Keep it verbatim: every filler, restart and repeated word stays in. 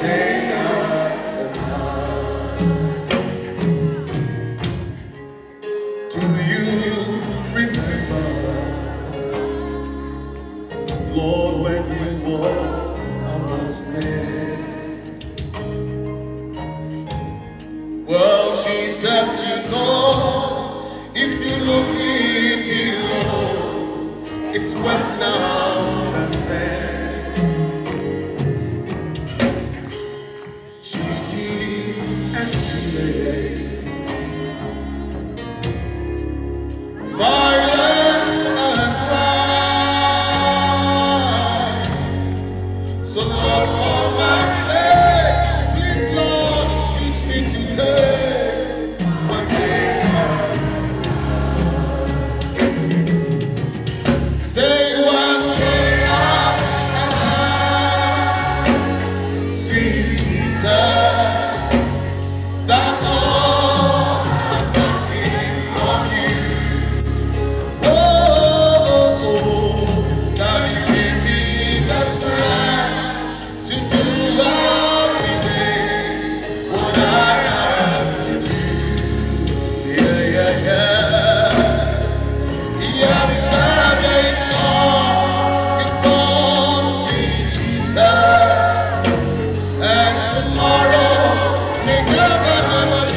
day at a time. Do you remember, Lord, when you walked amongst men? Well, Jesus, you know, if you look in below, it's west now and then. Gifty Anti, violence and crime. So Lord, for my sake, please Lord, teach me to take one day at a time. Say one day at a time, sweet Jesus, that all I'm asking from you. Oh, oh, oh, that you give me the strength to do every day what I have to do. Yeah, yeah, yes. Yesterday is gone, it's gone, sweet Jesus, and tomorrow may never, never